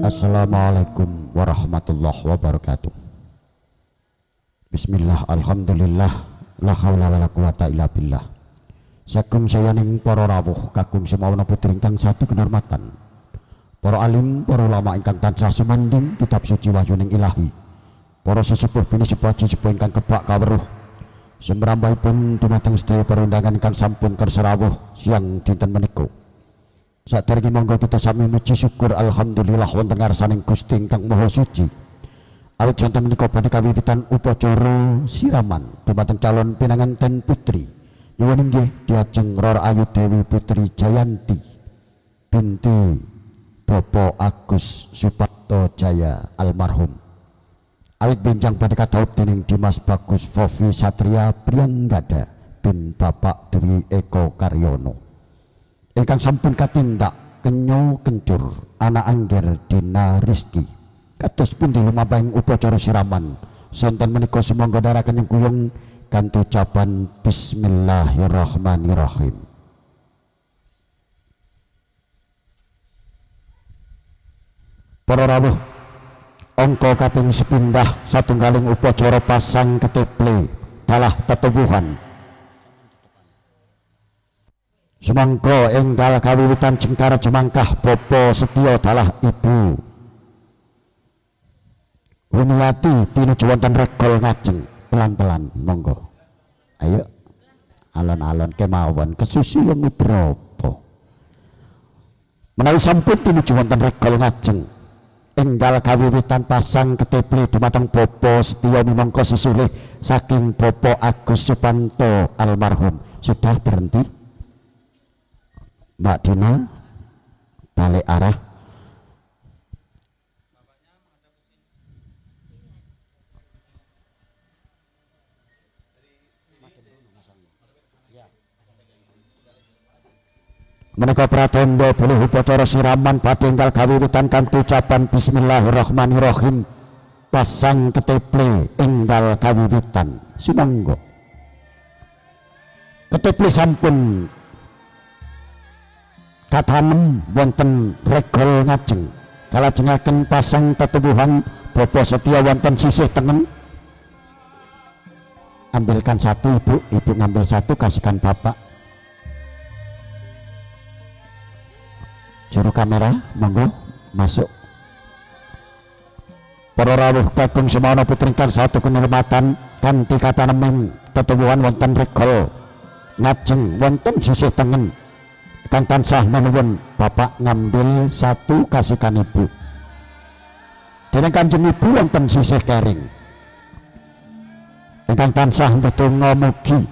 Assalamualaikum warahmatullahi wabarakatuh. Bismillah, alhamdulillah, la haula wala quwata illa billah. Sakum sayaning para rawuh kakung semawana putri ingkang satu kehormatan, para alim, para ulama ingkang tansah semanding kitab suci wahyuning ilahi, para sesepuh bini sepuji sepuh ingkang kebak kaweruh, semrambahipun dumateng sedaya perundangan ingkang sampun kersa rawuh siang dinten menika. Saderenge monggo kita sami muji syukur alhamdulillah wonten ngarsaning Gusti ingkang Maha Suci. Awit janten menika badhe kawiwitan upacara siraman dumateng calon pinanganten putri. Nyuwun inggih diajeng Roro Ayu Dewi Putri Jayanti binti Bapak Agus Suparto Jaya almarhum. Awit benjang badhe kadhawuh dening Dimas Bagus Fofi Satria Priyanggada bin Bapak Dwi Eko Karyono. Ingkang sampun katindak kenyo kencur anak angger Dina Rizki. Kados pundi lumabahing upacara siraman sonten menika sumangga daraken kuyung kanthi ucapan bismillahirrahmanirrahim. Para rawuh, angka kaping sepindhah satunggaling upacara pasang keteple dalah tetubuhan. Sumangga enggal kawiwitan cengkara jemangkah Bapa Setya dalah Ibu Humiati tinuju wonten regol ngajeng pelan-pelan monggo. Ayo alon-alon kemawon kesusu yang berapa. Menawi sampun tinuju wonten regol ngajeng enggal kawiwitan pasang keteple dumateng Bapa Setya minangka sesulih saking Bapak Agus Supanto almarhum. Sudah berhenti Mbak Dina, balik arah. Menika pratandha bilih upacara siraman badhe enggal kawiwitan kanthi ucapan bismillahirrahmanirrahim. Pasang keteple enggal kawiwitan. Sumangga. Keteple sampun katanem wonten regol ngajeng. Kalajengaken pasang tetubuhan Bapak Setya wonten sisih tengen. Ambilkan satu Ibu, Ibu ngambil satu kasihkan Bapak. Juru kamera monggo masuk. Para rawuh kakung semawana putri ingkang satu kehormatan kanthi kataneming tetubuhan wonten regol ngajeng wonten sisih tengen. Kang tansah menuwun Bapak ngambil satu kasihkan Ibu. Dene Kanjeng Ibu wonten sisih kering. Ingkang tansah ndedonga mugi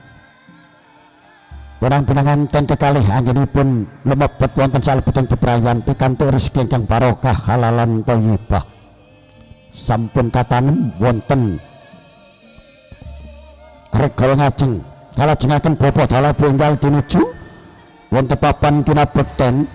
Wenang pinanganten kekalih anggenipun lumebet wonten salebeting bebrayan pikantuk rezeki ingkang barokah halalan thayyibah. Sampun katanem wonten regol ngajeng kalajengaken Bapak dalah enggal tinuju wonten papan kinabekten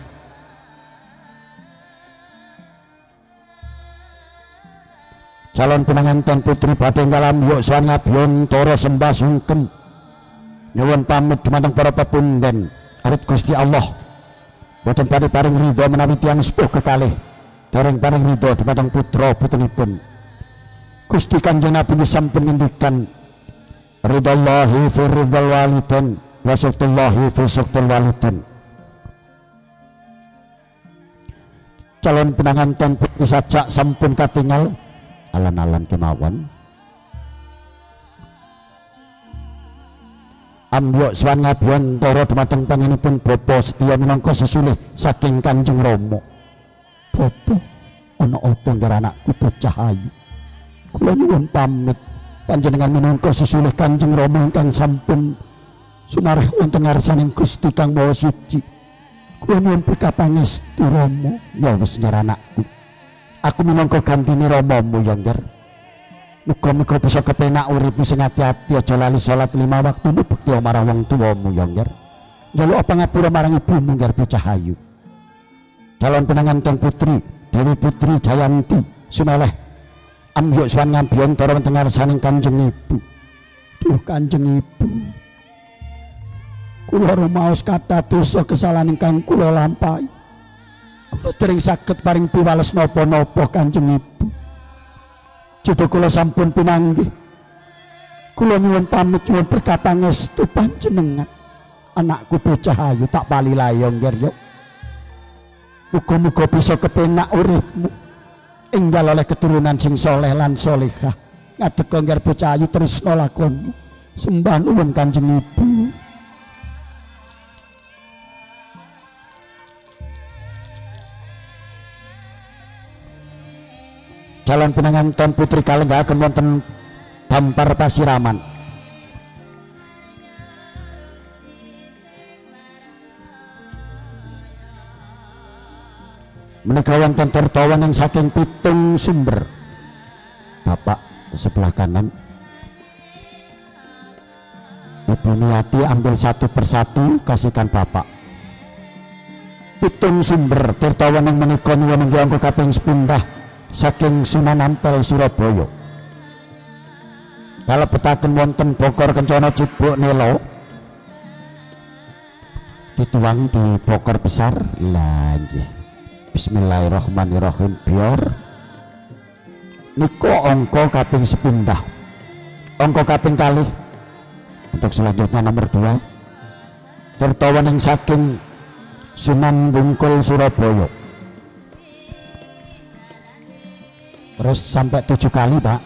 calon pinanganten putri badhe enggal ambyuk sawan ngabiyantara sembah sungkem. Nyuwun pamit dumateng para pepunden awit Gusti Allah boten badhe paring ridho menawi tiyang sepuh kekalih dereng paring ridho dumateng putra putrinipun. Gusti Kanjeng Nabi sampun ngendikan ridallahi fi ridhal walidain wa suqtullahi fi suqtul walidain. Calon pinanganten putri sajak sampun katingal alon-alon kemawon. Ambyuk swan ngabiyantara dumateng panjenenganipun Bapa Setya minangka sesulih saking Kanjeng Rama. Bapa, ana apa ngger anakku bocah ayu? Kula nyuwun pamit panjenengan minangka sesulih Kanjeng Rama ingkang sampun sumareh wonten ngarsaning Gusti Kang Maha Suci. Kula nyuwun pikapangestu Rama. Ya wis ngger anakku. Aku minangka gantine Ramamu ya ngger. Muga-muga bisa kepenak uripmu sing ati-ati, aja lali salat 5 waktu bekti marang wong tuwamu ya ngger. Njaluk pangapura marang ibumu ngger bocah ayu. Calon pinanganten putri Dewi Putri Jayanti sumeleh ambyuk swan ngabiyantara wonten ngarsaning Kanjeng Ibu. Duh Kanjeng Ibu, kula rumaos kathah dosa kesalahan ingkang kula lampahi. kula dereng saged paring piwales napa-napa Kanjeng Ibu. Judha kula sampun pinanggih. Kula nyuwun pamit nyuwun berkah pangestu panjenengan. Anakku bocah ayu tak bali layong nger yo. Muga-muga bisa kepenak uripmu. Enggal oleh keturunan sing soleh lan solehah. Ngadeg nger bocah ayu tresna lakonmu. Sembah nuwun Kanjeng Ibu. Calon pinanganten putri kalenggahaken wonten Dampar Pasiraman. Menika wonten tertawan yang saking pitung sumber. Bapak sebelah kanan. Ibu Niati ambil satu persatu kasihkan Bapak. Pitung sumber tertawan yang menika nyuwun inggih angka kaping sepindhah saking Sunan Ampel Surabaya. Kalebetaken wonten Bokor Kencana Cibuk Nelo dituang di Bokor besar. Lah nggih. Bismillahirrahmanirrahim. Biar niko angka kaping sepindhah. Angka kaping kalih untuk selanjutnya nomor 2 tertawan yang saking Sunan Bungkul Surabaya. Terus sampai 7 kali Pak.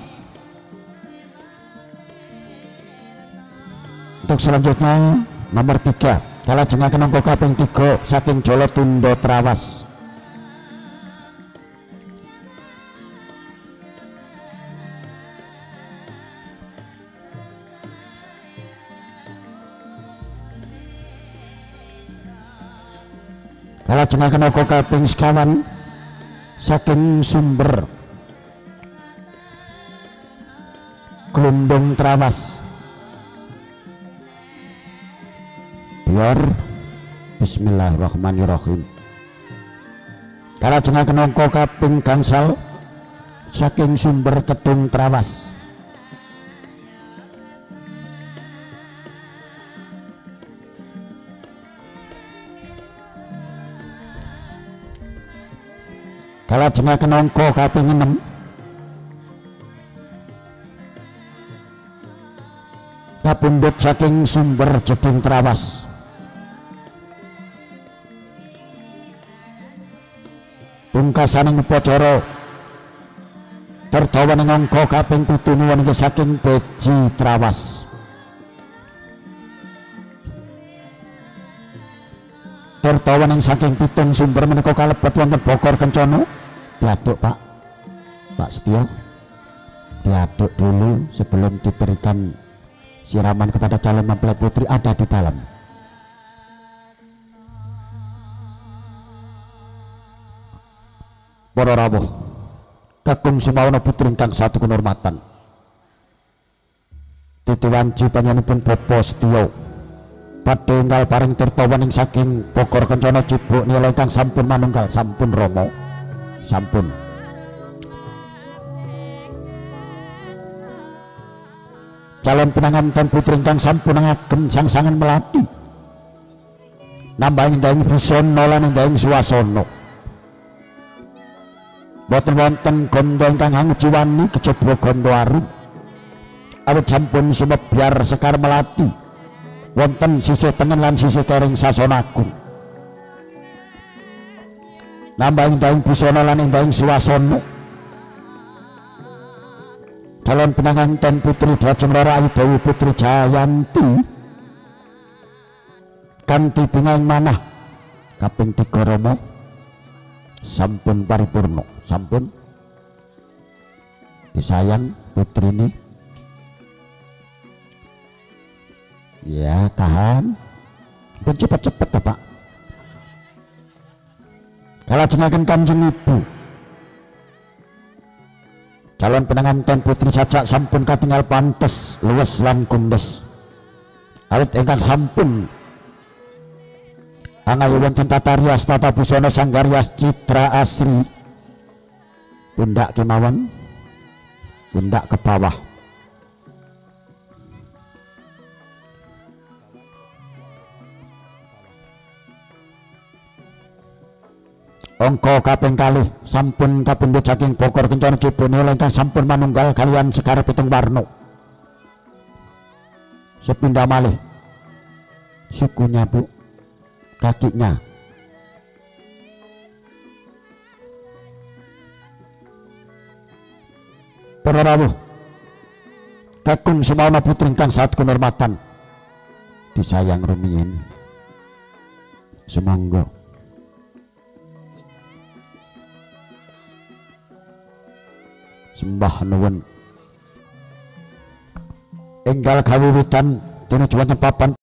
Untuk selanjutnya nomor 3 kalajengaken angka kaping 3 saking Jolo Tundo Trawas. Kalajengaken angka kaping sekawan saking Sumber Glundung Trawas. Biar bismillahirrahmanirrahim. Kalajengaken angka kaping gangsal saking Sumber Kedung Trawas. Kalajengaken angka kaping 6 kapundhut saking Sumber Jeding Trawas. Pungkasaning upacara terdawaning angka kaping 7 nuwun inggih saking Beji Trawas. Terdawaning saking 7 sumber menika kalebet wonten Bokor Kencana. Diaduk Pak. Pak Setyo. Diaduk dulu sebelum diberikan siraman kepada calon mempelai putri ada di dalam. Para rawuh kakung sumawana putri ingkang satu kehormatan. Titiwanci panjenenganipun Bapak Setyo badhe enggal paring tirtawan ing saking Bokor Kencana Cibuk nilai ingkang sampun manunggal sampun Rama sampun. Calon pinanganten putri ingkang sampun ngagem sangsangan melati nambah indahing busana lan indahing swasana. Boten wonten gondo ingkang angjiwani kejaba gondo arum awit sampun sumebyar sekar melati wonten sisih tengen lan sisih kering sasana agung. Nambah indahing busana lan indahing swasana. Calon pinanganten putri Dajeng Rara Ayu Dewi Putri Jayanti kanthi bingaing manah kaping 3 Rama sampun paripurna sampun disayang putrine. Ya tahan pun cepet-cepet ya Pak. Kalajengaken Kanjeng Ibu calon pinanganten putri Sajak sampun katingal pantes luwes lan kundes awit ingkang sampun angayu wonten tata rias tata busana sanggaryas citra asri pundak kemawon pundak ke bawah. angka kaping kalih sampun kapundhut saking Bokor Kencana Ciboneol ingkang sampun manunggal kalian Sekar Pitung Warna. Sepindah malih sukunya Bu, kakinya. Para rawuh kakung semauna putri ingkang sahat kinurmatan disayang rumiyin, semonggo sembah nuwun enggal kawiwitan tinuju wonten papan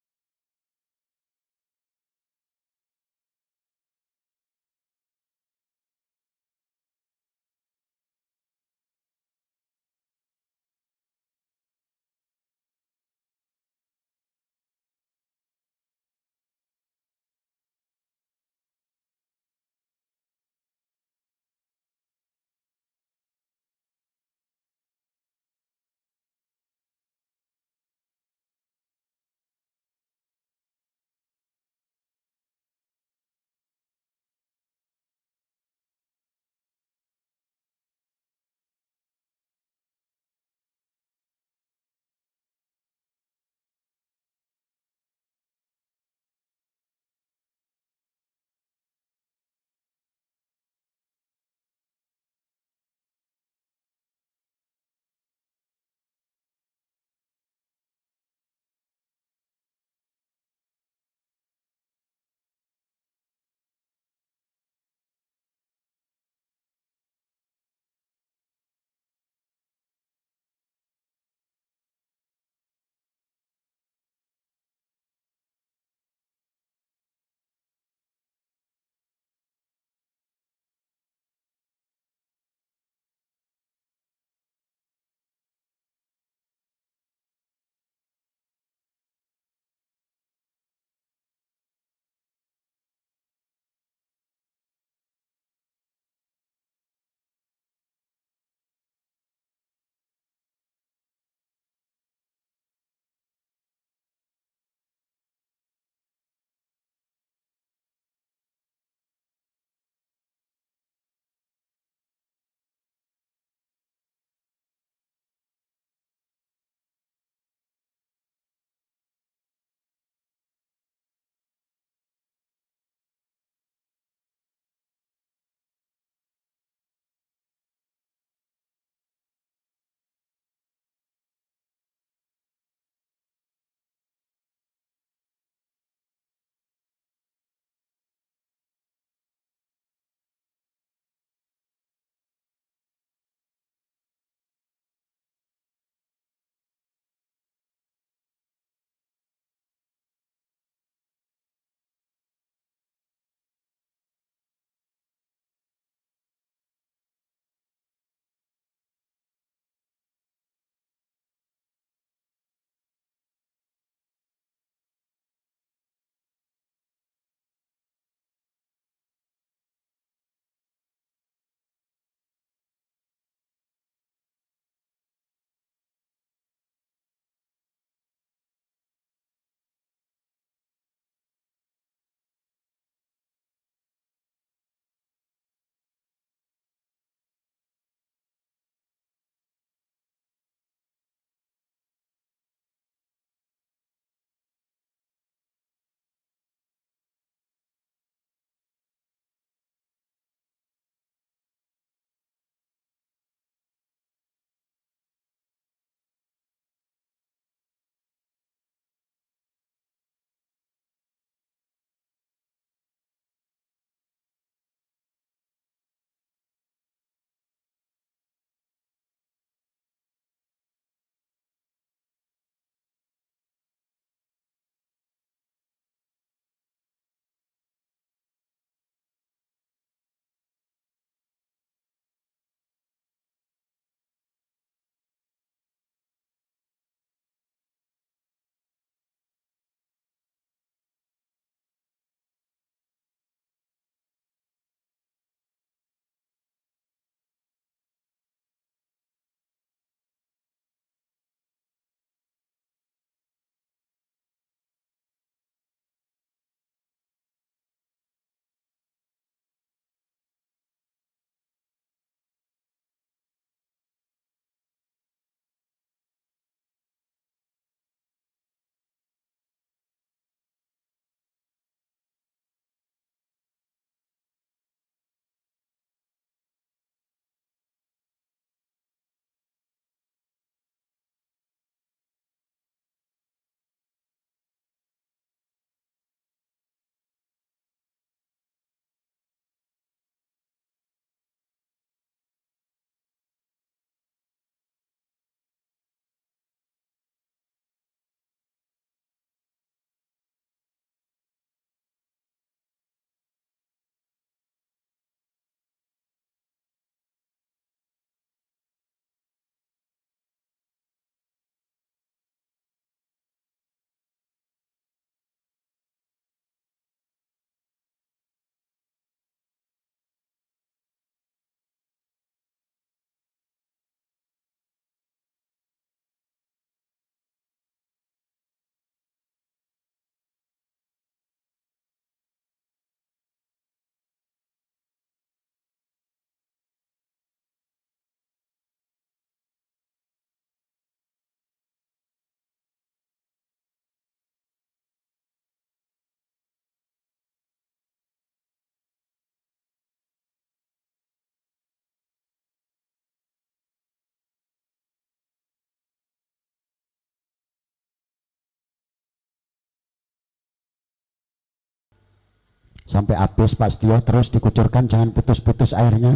sampai habis Pak Setio, terus dikucurkan, jangan putus-putus airnya.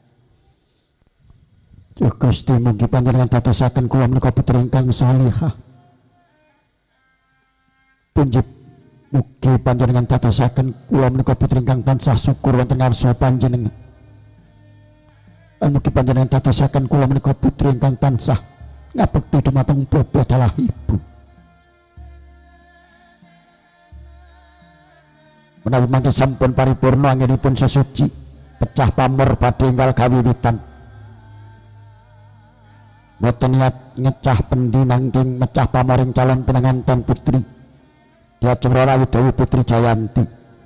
Gusti mugi panjenengan dadosaken kula menika putri ingkang salihah. Punjib mugi panjenengan dadosaken kula menika putri ingkang tansah syukur wonten ngarsa panjenengan. Lan mugi panjenengan dadosaken kula menika putri ingkang tansah ngabekti dumateng bapa dalah ibu. Menawi mangke sampun paripurna anggenipun sesuci, pecah pamor badhe enggal kawiwitan. Boten niat ngecah pendi nangking mecah pamoring calon pinanganten putri Dia Cemrora Dewi Putri Jayanti.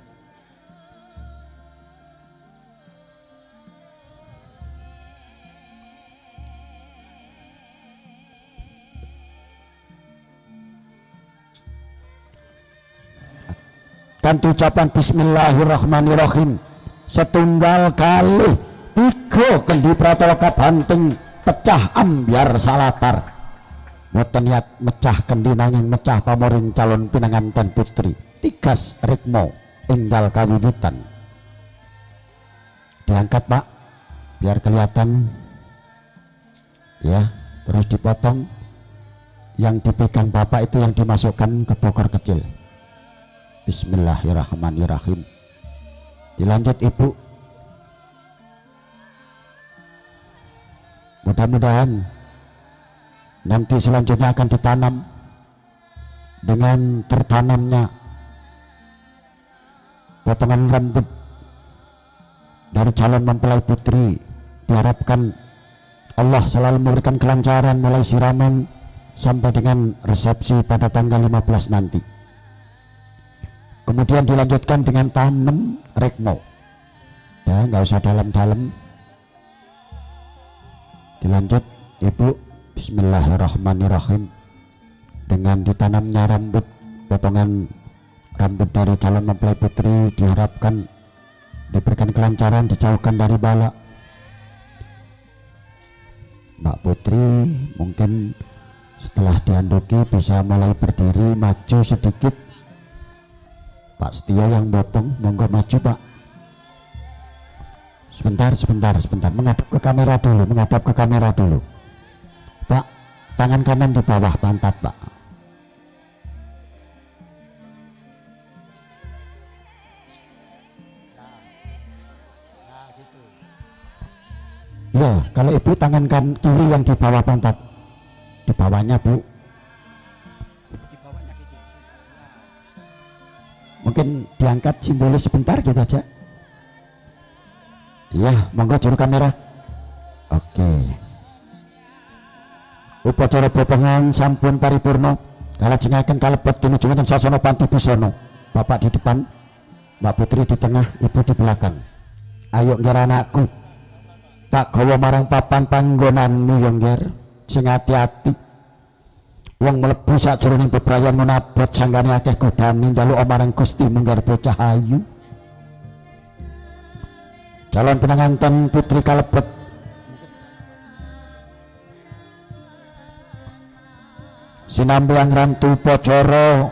Kanthi ucapan bismillahirrahmanirrahim setunggal kali tiga kendi pratawa kabanting pecah ambyar salatar, boten niat mecah kendi nanging mecah pamoring calon pinanganten putri tigas rikmo enggal kawiwitan. Diangkat Pak biar kelihatan ya, terus dipotong. Yang dipegang Bapak itu yang dimasukkan ke bokor kecil. Bismillahirrahmanirrahim. Dilanjut Ibu. Mudah-mudahan nanti selanjutnya akan ditanam. Dengan tertanamnya potongan rambut dari calon mempelai putri, diharapkan Allah selalu memberikan kelancaran mulai siraman sampai dengan resepsi pada tanggal 15 nanti. Kemudian dilanjutkan dengan tanam rekmo ya, nggak usah dalam-dalam. Dilanjut Ibu. Bismillahirrahmanirrahim. Dengan ditanamnya rambut, potongan rambut dari calon mempelai putri diharapkan diberikan kelancaran, dijauhkan dari bala. Mbak Putri mungkin setelah dianduki bisa mulai berdiri, maju sedikit. Pak Setio yang bopong, monggo maju Pak. Sebentar, menghadap ke kamera dulu, Pak. Tangan kanan di bawah pantat Pak. Ya, kalau Ibu tangan kiri yang di bawah pantat, di bawahnya Bu. Mungkin diangkat simbolis sebentar gitu aja. Iya, monggo juru kamera. Oke. Upacara bopongan sampun paripurna. Kalajengaken kalebet tinuju wonten sasana panti busana. Bapak di depan, Mbak Putri di tengah, Ibu di belakang. Ayo ngger anakku. Tak gawa marang papan panggonanmu yo ngger. Sing ati-ati. Wong mlebu sakjroning bebrayan menabot sanggane akeh godane njaluk marang Gusti munggar bocah ayu. Calon pinanganten putri kalebet sinambiang rantu Pocoro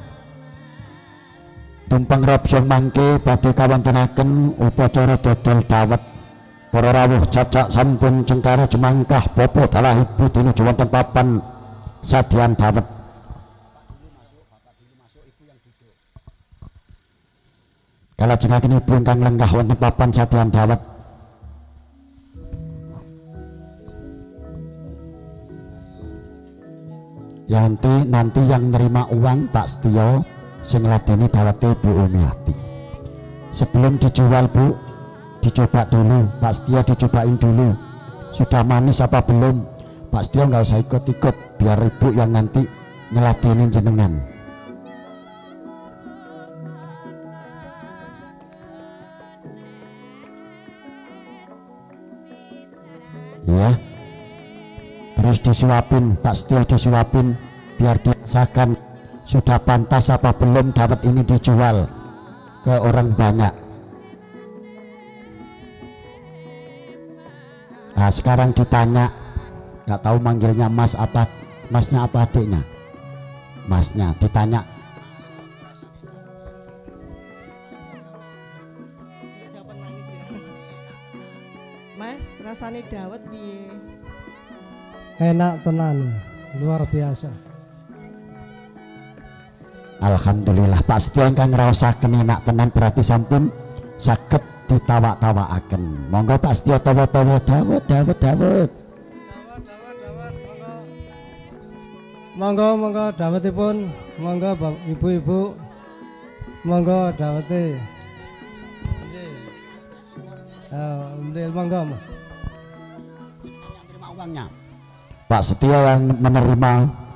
tumpeng robjong mangke badhe kawontenaken upacara dodol dawet. Para rawuh cacak sampun cengkara jemangkah bapa dalah ibu tinuju wonten papan sadian dawet. Kalajengaken ibu ingkang lenggah wonten papan sadian dawet. Ya nanti yang nerima uang Pak Setio sing ngladeni dawete Bu Umiati. Sebelum dijual Bu, dicoba dulu Pak Setio, dicobain dulu sudah manis apa belum. Pak Setio nggak usah ikut-ikut, biar Ibu yang nanti ngeladenin jenengan. Ya, terus disuapin Pak Setio, disuapin biar dirasakan sudah pantas apa belum dapat ini dijual ke orang banyak. Nah sekarang ditanya, nggak tahu manggilnya mas apa, masnya apa adiknya, masnya ditanya Rasane dawet piye? Enak tenan, luar biasa. Alhamdulillah Pak Setyo ingkang ngraosaken enak tenan berarti sampun saged ditawak-tawakaken. Monggo Pak Setyo tawa-tawa dawet. Monggo dawetipun, monggo ibu-ibu, monggo dawete. Nggih, monggo. Yang terima uangnya. Pak Setyo yang menerima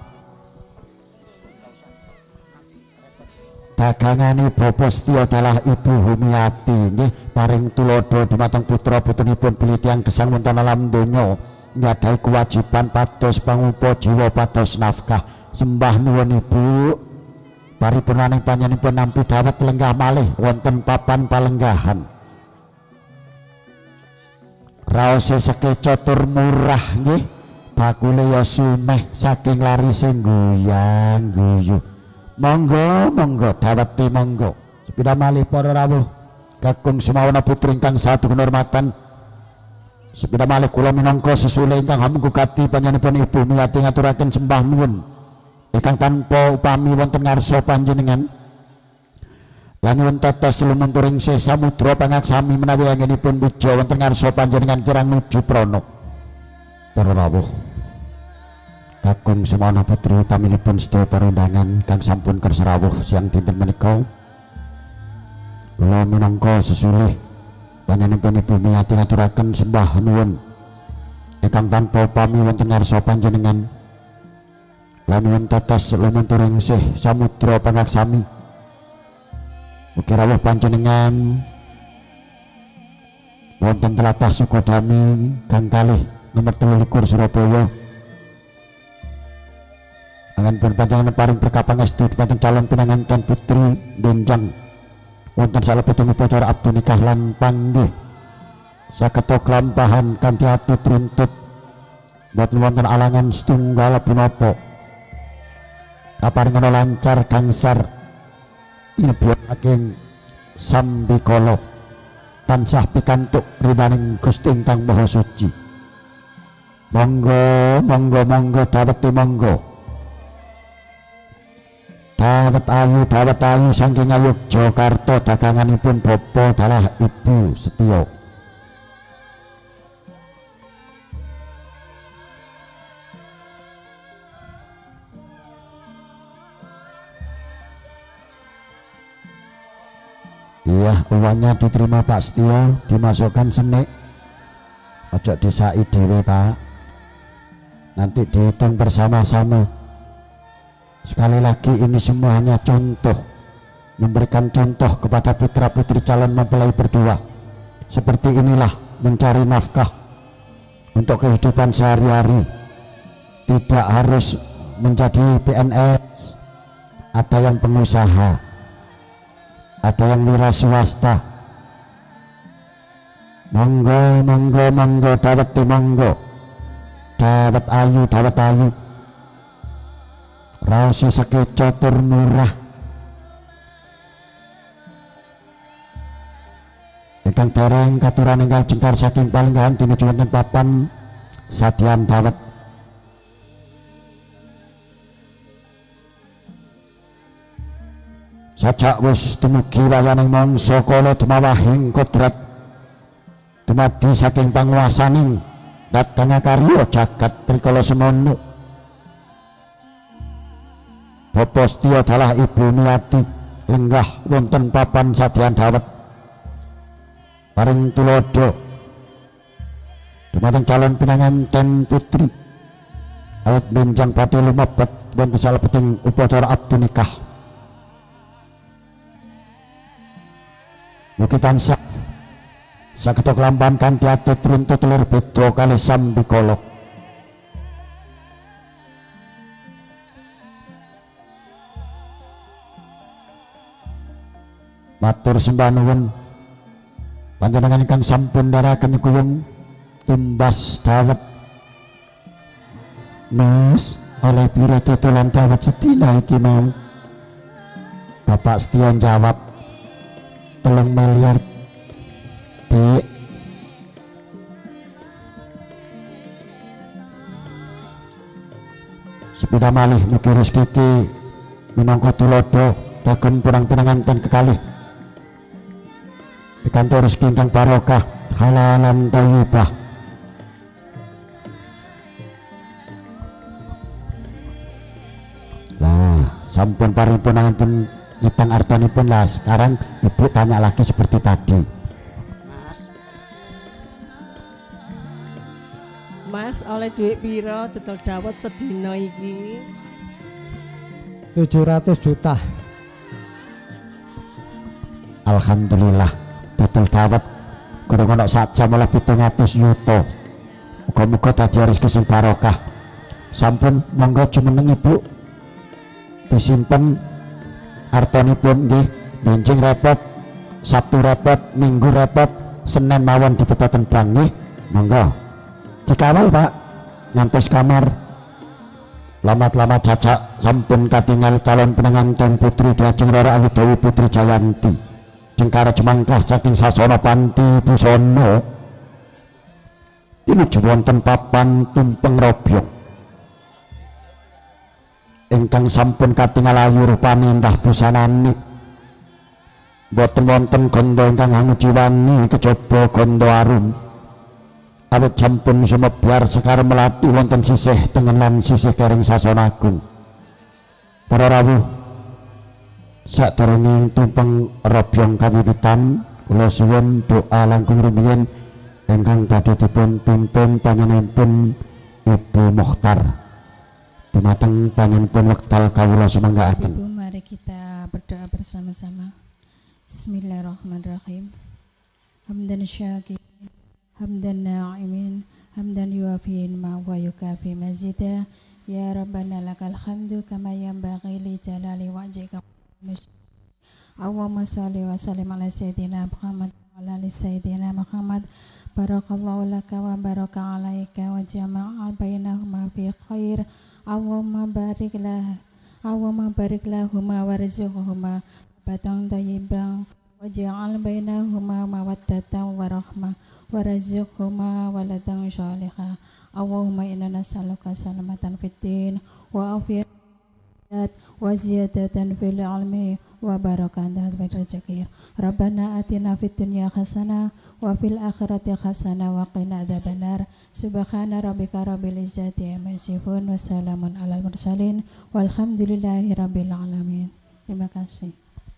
dagangane Bapak Setyo adalah Ibu Humiati nggih paring tulodo dumateng putra putrinipun Pelitiang gesang wonten alam donya nyadai kewajiban pados pangupa jiwa pados nafkah sembah nuwun Ibu paripurnaning panjenenganipun nampi dawet lenggah malih wonten papan palenggahan raose sekeca tur murah nggih bakule ya sumeh saking lari sing guyang guyu. Monggo daweti monggo sepeda malih para rawuh kakung semawana putri ingkang satu kehormatan sepeda malih kula minangka sesule ingkang hamugati panjenenganipun Ibu Miati ngaturaken sembah nuwun ingkang tanpa upami wonten ngarsa panjenengan lan nyuwun tetes lumunturing sih samudra pangaksami menawi anggenipun bija wonten ngarsa panjenengan kirang nuju prana para rawuh kakung semawana putri utaminipun sedaya perundangan kang sampun kersa rawuh siang dinten menika kula minangka sesulih panjenenganipun Ibu Miati ngaturaken sembah nuwun ingkang tanpa upami wonten ngarsa panjenengan lan nyuwun tetes lumunturing sih samudra pangaksami mugi rawuh panjenengan wonten tlatah Sukodami kang kalih nomor 23 Surabaya angan pun panjangan paring perkapang estu dumateng calon pinanganten putri benjang wonten salebeting upacara abdu nikah lan panggih saketa kelampahan kanthi atut runtut boten wonten alangan setunggal punapa kaparingana lancar gangsar inebut saking sambikala tansah pikantuk ridhaning Gusti ingkang Maha Suci. Monggo daweti monggo dawet ayu saking Yogyakarta daganganipun Bapa dalah Ibu Setyo. Iya, uangnya diterima Pak Setyo, dimasukkan senik. Ojo disai dhewe Pak. Nanti dihitung bersama-sama. Sekali lagi ini semua hanya contoh, memberikan contoh kepada putra putri calon mempelai berdua. Seperti inilah mencari nafkah untuk kehidupan sehari-hari, tidak harus menjadi PNS, ada yang pengusaha, ada yang wira swasta. Monggo daweti monggo dawet ayu raos sekeca tur murah ingkang dereng katuran ingkang jengkar saking palenggahan tinuju wonten papan sadyan dawet. Sajak wis dumugi wayaning mangsa kala dumawahing kodrat dumadi saking panguwasaning dat kang karya jagat rikala semono Bapak Setyo dalah Ibu Miati lenggah wonten papan sadyan dawet paring tulodo dumateng calon pinanganten putri awit benjang badhe lumebet wonten salebeting upacara abdu nikah. Mugi tansah saged kelampahan kanthi atut runtut lir beda kalih sambikala. Matur sembah nuwun panjenengan ingkang sampun ndaraken nyekuyung tumbas dawet. Mas, oleh pira totolan dawet sedina iki mau? Bapak Setyo jawab 3 miliar. Dik, beda malih mugi rezeki ki minangka tulodo kagem pinanganten kekalih pikantuk rezeki ingkang barokah halalan thayyibah. Lah sampun paripun pun ngitang artonipun lah. Sekarang ibu tanya lagi seperti tadi. Mas oleh duit piro dodol dawet sedina iki? 700 juta. Alhamdulillah dodol dawet kurang ana sak jam oleh 700 yuto. Muga-muga dadi rezeki sing barokah. Sampun monggo jumeneng ibu disimpen artonipun nggih, benjing repot, Sabtu repot, Minggu repot, Senin mawon dipetoten bang nggih. Monggo dikawal Pak ngantos kamar. Lamat-lamat cacak sampun katingal calon pengantin putri Diajeng Roro Awidawi Putri Jayanti Jengkara Jemangkah saking sasana panti busana ini wonten papan tumpeng robyong ingkang sampun katingal ayu rupane indah busanane boten wonten gondo ingkang angujiwani kejaba gondo arum. Awit sampun sumebar sekar melati wonten sisih tengen lan sisih kering sasana agung. Para rawuh sadèrènging tumpeng robyong kawiwitan kula suwun doa langkung rumiyin ingkang badhe dipun pimpin panjenenganipun Ibu Mokhtar dumateng panjenenganipun wekdal kawula sumanggaaken. Ibu, mari kita berdoa bersama-sama. Bismillahirrahmanirrahim. Hamdan syakirin hamdan na'imin hamdan yuafiin ma wa yukafi mazida ya rabbana lakal hamdu kama yanbaghi li jalali wajhika. Allahumma shalli wa sallim ala sayyidina Muhammad wa ala ali sayyidina Muhammad. Barakallahu laka wa baraka alaika wa jama'a bainahuma fi khair. Allahumma barik lahuma warzuqhuma batang thayyibang waj'al bainahuma mawaddatan wa rahmah warzuqhuma waladan shalihah. Allahumma inna nas'aluka salamatan fid din wa afiyatan wa ziyadatan fil ilmi wa barakatan fil rizqi. Rabbana atina fid dunya hasanah wa fil akhirati hasanah wa qina adzabannar. Subhana rabbika rabbil izzati amma yasifun wa salamun alal mursalin walhamdulillahi rabbil alamin. Terima kasih.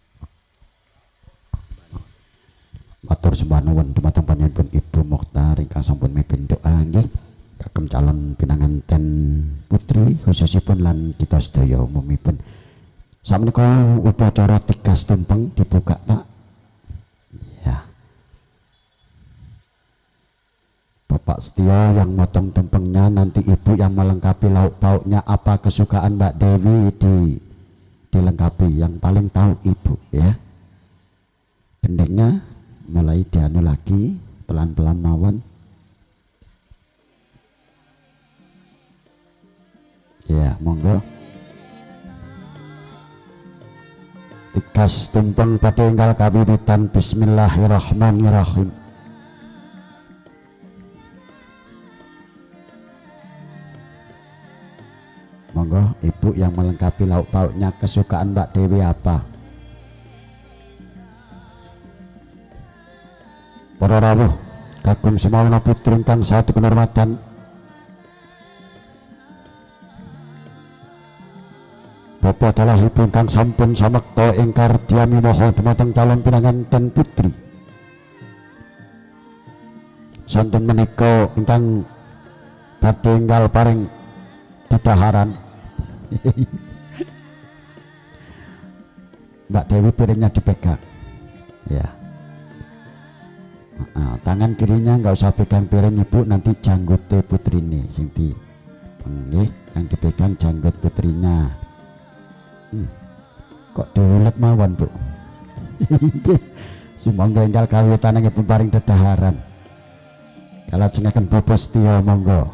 Matur sembah nuwun dumateng panjenenganipun Ibu Mokhtar ingkang sampun mimpin doa nggih kagem calon pinanganten putri khususipun lan kita sedaya umumipun. Sakmenika upacara tigas tumpeng dibuka Pak. Ya. Bapak setia yang motong tumpengnya, nanti Ibu yang melengkapi lauk pauknya apa kesukaan Mbak Dewi dilengkapi, yang paling tahu Ibu ya. Gendengnya mulai dianu lagi pelan-pelan mawon ya, monggo tikas tumpeng pada enggal kawiwitan. Bismillahirrahmanirrahim. Monggo Ibu yang melengkapi lauk pauknya, kesukaan Mbak Dewi apa? Para rawuh kagum semono putri ingkang satu kehormatan, Bapak adalah ibu ingkang sampun samekta ingkar diami moho dumateng calon pinanganten putri. Santen menika ingkang badhe enggal paring dedaharan. Mbak Dewi piringnya dipegang ya. Tangan kirinya nggak usah pegang piring Ibu, nanti janggut putri ini sing di yang dipegang janggut putrinya. Kok diulet mawon Bu. Sumangga enggal kawitan nggih paring dedaharan. Kalau jenengan Bapak setia monggo.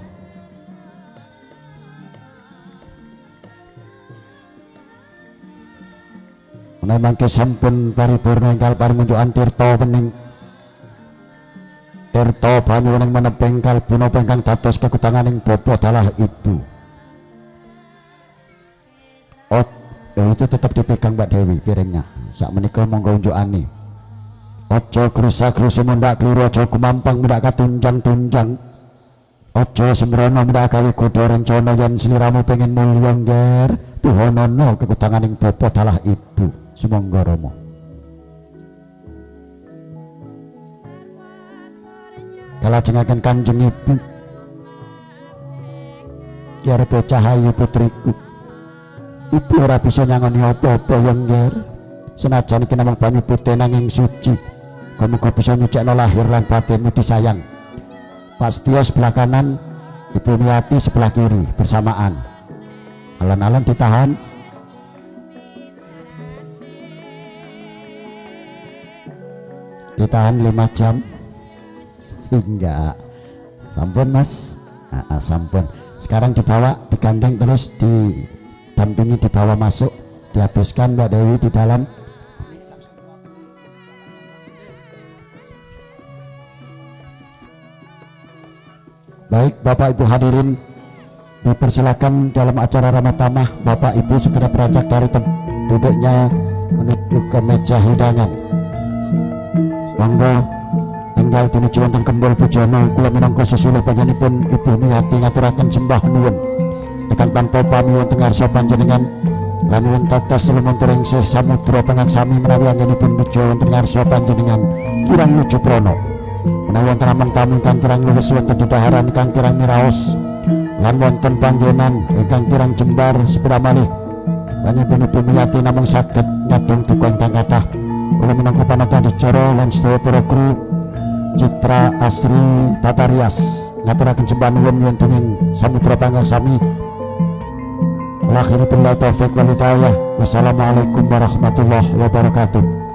Menawi mangke sampun paripurna enggal paring unjukan tirta pening tirta banyu ning meneping kalbuna ingkang dados kekutanganing Bapa dalah Ibu. itu tetap dipegang Mbak Dewi piringnya. Sak menika monggo unjukane. Aja krusa-krusu mendak kliru, aja kumampang mendak katunjang-tunjang. Aja sembrono mendak gawe godha rencana yen sliramu pengen mulya ngger. Tuhanono kekutanganing bapa dalah ibu. Sumangga Rama. Kalajengaken Kanjeng Ibu. Ya bocah ayu putriku. Ibu ora bisa nyangoni apa-apa yang ngger. Senajan iki namung banyu putih nanging suci. Muga bisa nyucikno lahir lan batinmu disayang. Pak Setyo sebelah kanan, Ibu Miati sebelah kiri bersamaan. Alon-alon ditahan. Ditahan 5 jam. Enggak. Sampun Mas. Sampun. Sekarang dibawa, digandeng terus didampingi, dibawa masuk, dihabiskan Mbak Dewi di dalam. Baik Bapak Ibu hadirin, dipersilakan dalam acara Ramatamah. Bapak Ibu segera beranjak dari tempat duduknya menuju ke meja hidangan. Monggo tinggal tinuju wonten Kembul Pujono, kula minangka sesulih panjenenganipun Ibu Miati ngaturaken sembah nuwun tekan tanpa pami wonten ngarsa panjenengan lan nuwun tetes lumantar ing samudra pangangsami menawi anggenipun nuju wonten ngarsa panjenengan kirang nuju prana. Menawi wonten amang tamu ingkang kirang luwes wonten dedaharan ingkang kirang miraos lan wonten panggenan ingkang kirang jembar sepeda malih panjenengan Ibu Miati namung saged nyadong duka ingkang kathah. Kula minangka panata dicara lan sedaya para kru Citra Asri Tata Rias ngaturaken sembah nuwun wonten ing samudra pangangsami. Lahir billahi taufik wal hidayah. Wassalamualaikum warahmatullahi wabarakatuh.